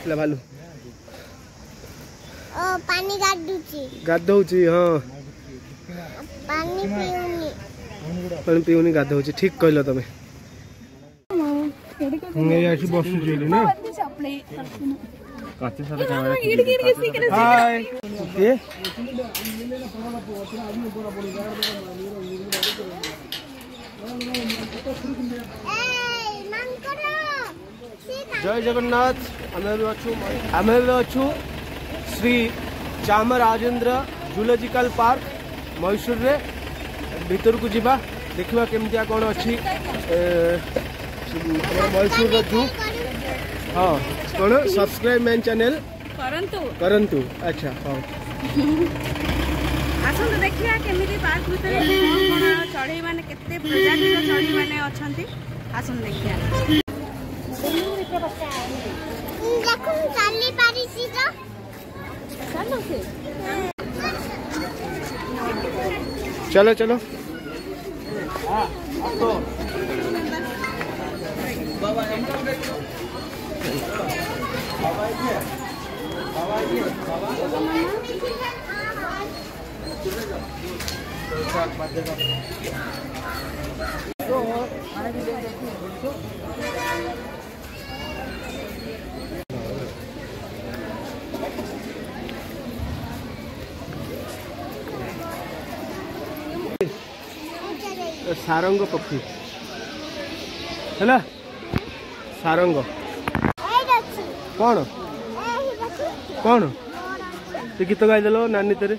आसला भालू पानी गाधौची हाँ पानी पीऊनी गाधौची ठीक कहल तुम बसुची ना हाय जय जगन्नाथ आम अच्छू श्री चामराजेन्द्र जूलॉजिकल पार्क मैसूर रे भीतर को जीवा देखा केमतिया कौन अच्छी मैसूर जू हाँ कौन सब्सक्राइब मैन चैनल करंतु अच्छा हाँ आसंतु देखिया केमिति पार्क भीतर कोन चढ़ई माने केते प्रजाति चढ़ई माने अछंती आसन देखिया देखो चाली पारिसी तो चलो से चलो चलो सारंग पक्षी है सारंग कौन कौन तो गीत गाईदेल नानी तेरे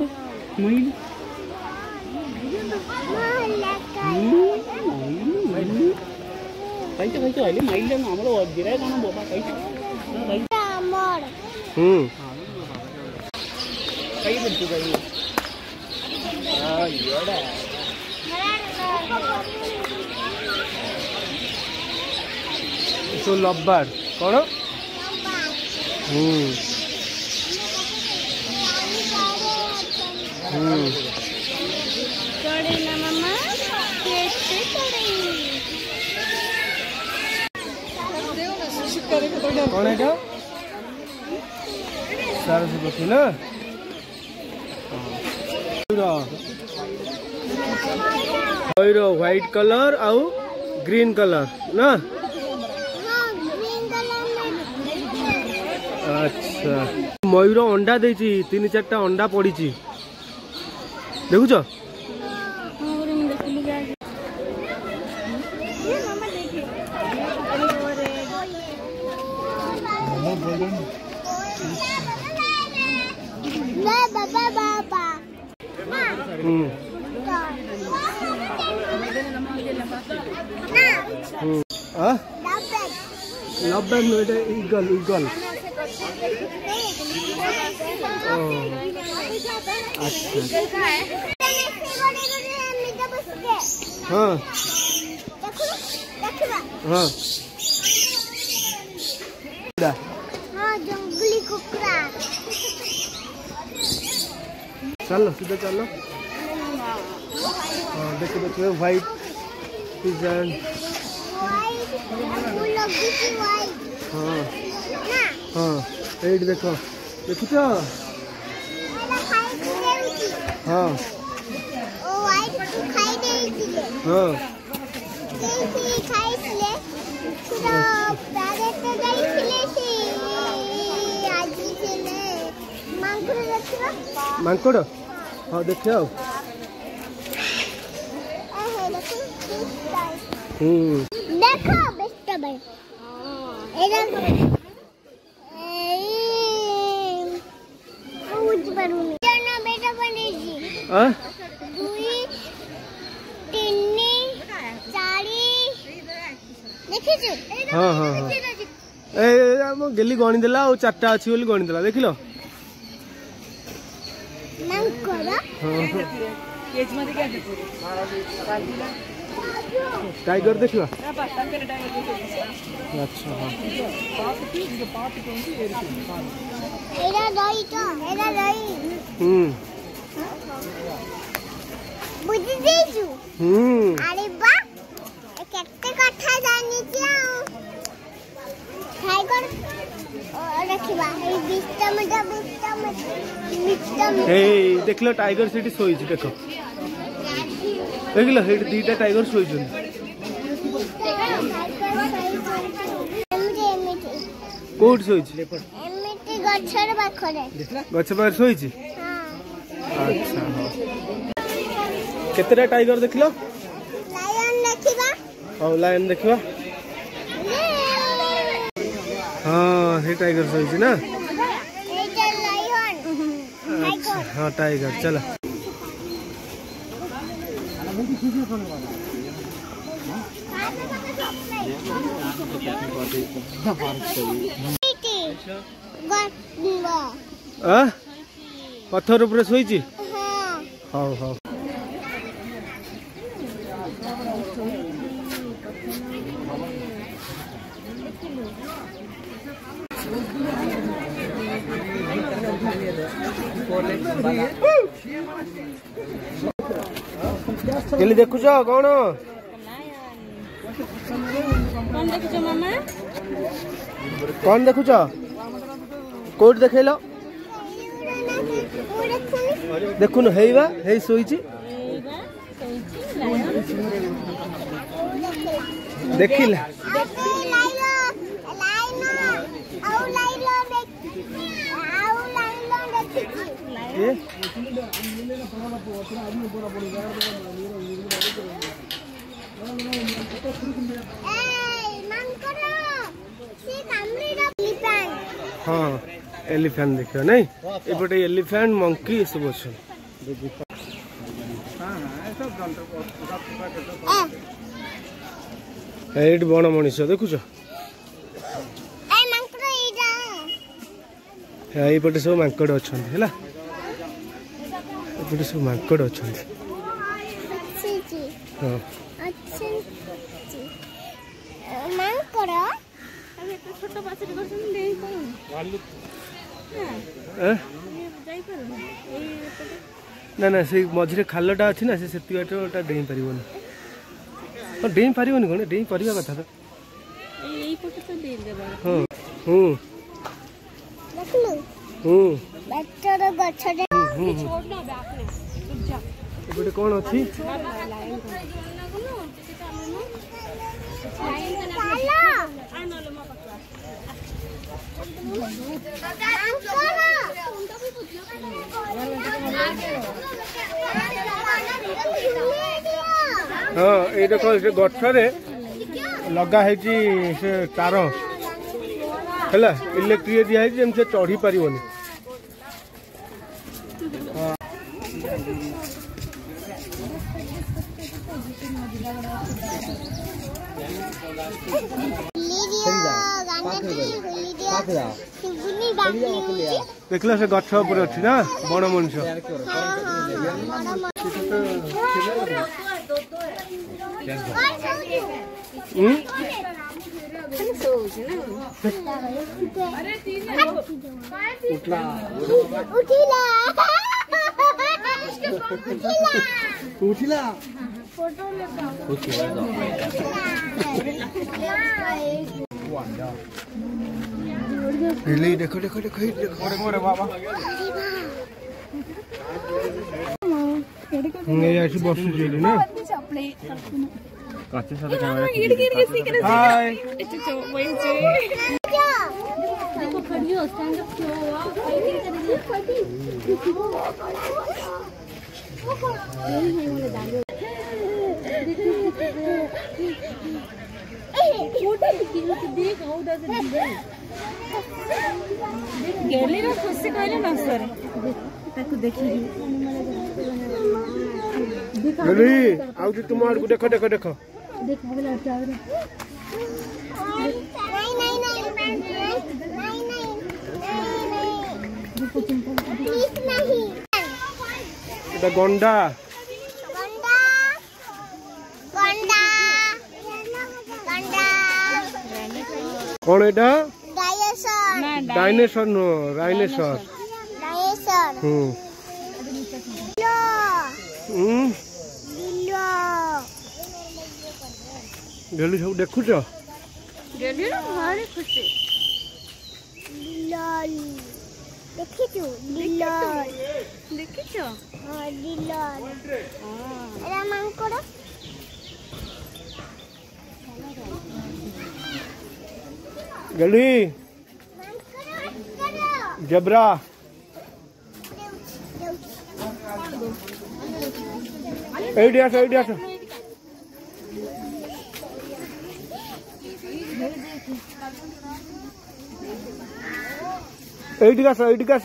तो लब्बार कौन कौन है सारस पक्षी ना मयूर व्हाइट कलर आउ ग्रीन कलर ना अच्छा मयूर अंडा देची 3-4टा अंडा पड़ी देखुच ईगल ईगल हाँ हाँ जंगली कुकरा चलो सीधा चलो हाँ देखो देखो व्हाइट पिजन हाँ हाँ एट देखो देखुच हाँ हाँ मांकड़ हाँ देखिए देखो बेस्ट भाई हाँ हाँ हाँ गेली गणी देला और 4टा अच्छी बोली गणी देला देख लो टाइगर देखला अच्छा हाँ बुझी देजू अरे बा केते कथा जानी छी टाइगर देखिबा ए बिस्टम ए देखलो टाइगर सिटी सोई छी देखो देखलो हेड दीटा टाइगर सोई छी कोड सोई छी एमिति गछर पाखरे गछ पर सोई छी हां अच्छा केतरा टाइगर देखलो लायन देखिबा औ लायन देखबा हां हे टाइगर सोई छी ना ए जे लायन टाइगर हां टाइगर चलो पत्थर ऊपर सोई छी हां हां केली देखुछ कौन देखुछ मामा कौन देखुछ कोड देखैलो देखुन हेइबा हेइ सोईची देखिला हाँ एलिफेंट देखियो नहीं एपटे एलिफेंट मंकी सब अच्छे एट बड़ मनीष देखुच एपटे सब मांकड़ अच्छा है एपटे सब मांकड़ अच्छा हाँ ना ना से मझे खालटा अच्छी ना से बाटा डेई पार डेई पार कौन डेई पार कथा तो कौन अच्छी हाँ ये देख गठरे लगा है तार है इलेक्ट्रिक दिखाई से चढ़ी पार देखल से गछ ऊपर अच्छी ना बड़ मनुष्य उठिला देखो देखो देखो बाबा बस ना हाय खुशी कहले न सर देखी तुम आड़ को देखो देखो देखो गंडा कौन एटा डायनासोर नो राइनोसर डेली सब देखुच डेली भारी खुशी Lol. ଦେଖିଛୁ Lol. ଦେଖିଛ? ହଁ Lol. ଏରା ମାଙ୍କଡ। गली जबरा एडी आस एडी कास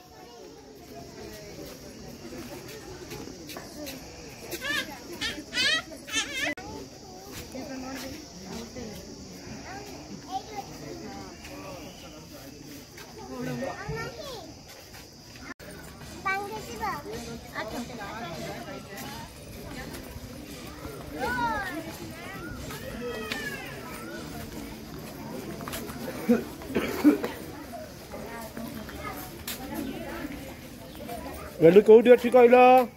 गली कोठी अच्छी कहल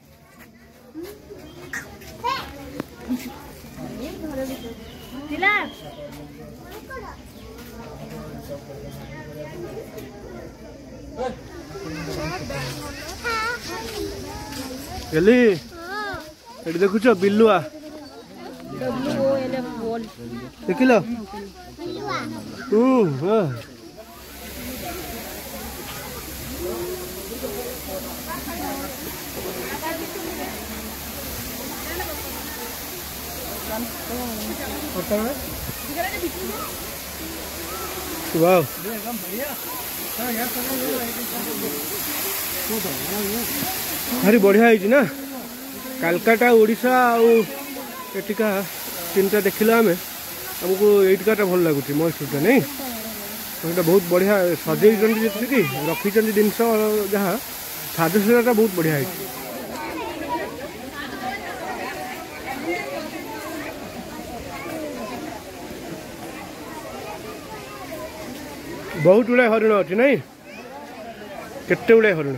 गली एटी देखुच बिलुआ देखिल वाव भारी बढ़िया है ना कालकाटा ओडिशा आटिका तीन टा देखिला आमे हमको एटिकाटा भल लगुच महेशटा नहीं बहुत बढ़िया सजे कि रखी जिनस जहाँ साजसजाटा बहुत बढ़िया है बहुत गुड़ा हरिण अच्छी नहीं केते गुड़ा हरिण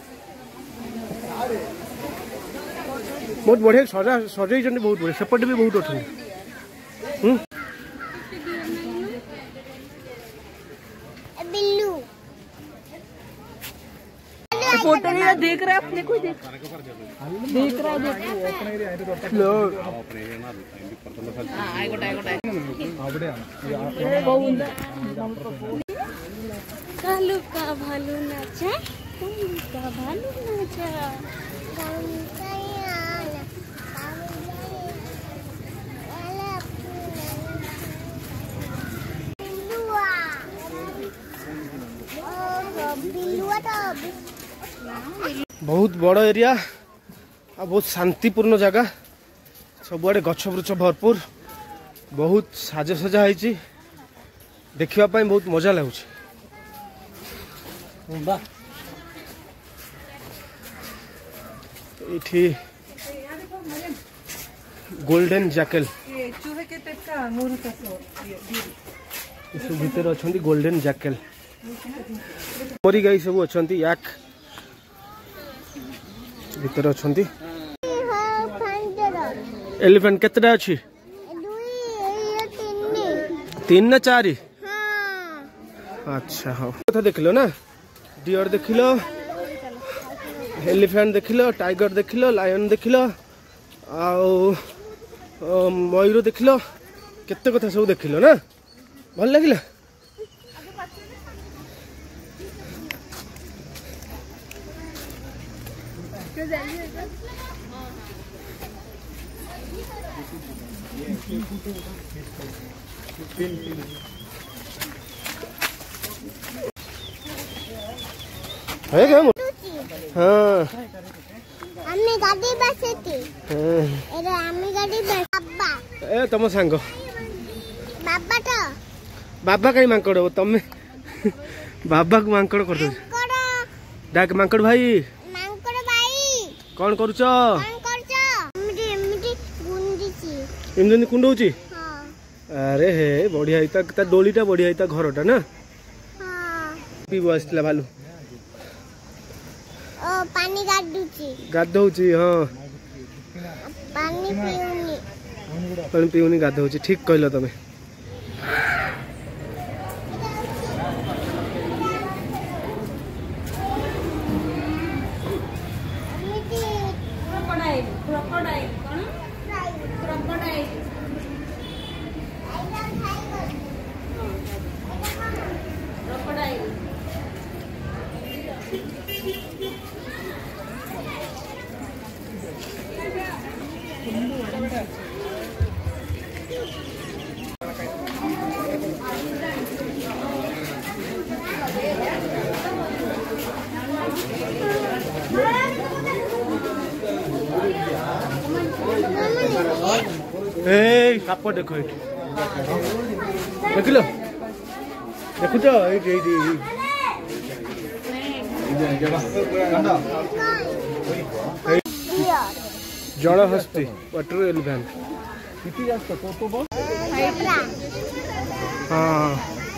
बहुत बढ़िया सजा सजे बहुत बढ़िया सेपटे भी बहुत अच्छे बिल्लू फोटो नहीं देख रहा अपने को देख रहा कालू का भालू नाचा कालू का भालू नाचा बहुत बड़ एरिया आ बहुत शांतिपूर्ण जगह सबुआडे गछ वृक्ष भरपूर बहुत साजसजा है देखा बहुत मजा लगुच ये गोल्डन जैकल भीतर अच्छा गोल्डन जैकल मरी गाई सब अच्छा याक भीतर अच्छा एलिफेंट केतटा अच्छी 3 ना 4 अच्छा हाँ कथा देख लो ना डियर देख लो एलिफेंट देख लो टाइगर देख लो लायन देख लो मयूर देख लो केते कथा सब देख लो ना भल लगिला है क्या हाँ आम्ही गाडी बसती एरे आम्ही गाडी बाबा ए तम सांग बाबा तो बाबा कहीं मांकड़ हो तमे बाबा को मांकड़ कर दो डाक मांकड़ भाई कौन करुच एमती कुंडौची अरे हे बढ़िया डोलीटा बढ़िया घरटा ना पीब आसला भालू पानी गाधौची हाँ पानी पीउनी गाधौची ठीक कहल तमें साप देख ये देख लो देखुच जलहस्ती वाटर एलिफेंट हाँ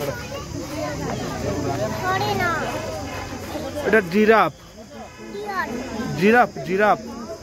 एटा जिराफ जिराफ जिराफ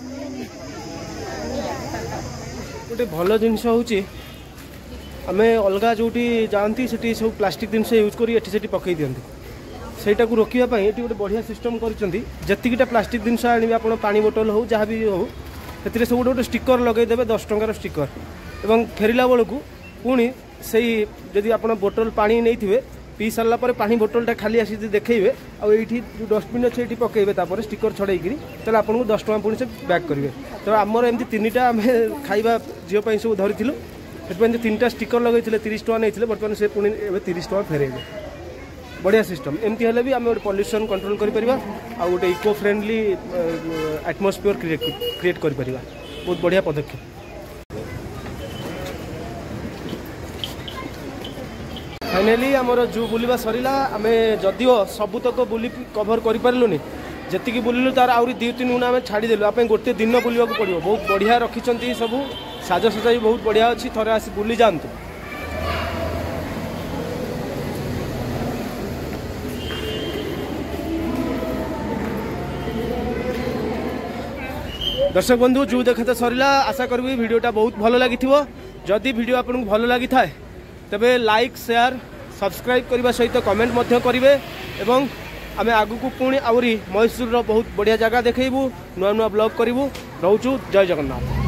गोटे भल जिनस हूँ आम अलग जो जाती से सब प्लास्टिक जिनस यूज कर पकई दिखती सहीटा को रोकने ये गोटे बढ़िया सिस्टम करतीटा प्लास्टिक जिनस आने आप पानी बोतल हो जहाँ भी हो से सब गोटे स्टिकर लगेदेवे 10 टंकार स्टिकर एवं फेरला बेलू पुणी से जदि आप बोतल पानी नहीं थे पी सारा पर पानी बोतलटा खाली आसी देखिए आईटी जो डस्टबिन अच्छे ये पकड़े स्टिकर छड़ेकरी तो आपको 10 टଙ୍କା पुणी से बैक करेंगे तो आमर एमती 3टा आम खाଇବା झील सब धरी से 3टा स्टिकर लगे 30 टଙ୍କା नहीं बर्तमान से पुणी 30 टଙ୍କା फेरेबे बढ़िया सिस्टम एमती हेल्ले भी आम गोटे पॉल्यूशन कंट्रोल करें आ गोटे इको फ्रेंडली एटमॉस्फेयर क्रिएट कर बहुत बढ़िया पदक्षेप। फाइनाली आमर जू बुलवा सरला आम जदिओ सबुतक बुली कभर कर जी बुलू तार आहरी 2-3 गुणा आम छाड़देलु आप गोटे दिन बुलवा पड़ो बहुत बढ़िया रखिंट सब साजसजा भी बहुत बढ़िया अच्छी थोड़े आसी बुली जातु। दर्शक बंधु जू देखते सरला आशा करी वीडियोटा बहुत भल लगी जदि वीडियो आपको भल लगी था तेबे लाइक शेयर सब्सक्राइब करने सहित कमेंट करेंगे एवं आम आगू पुणी आहरी मैसूर बहुत बढ़िया जगह देखू नुआ नुआ ब्लॉग करूँ रोचु। जय जगन्नाथ।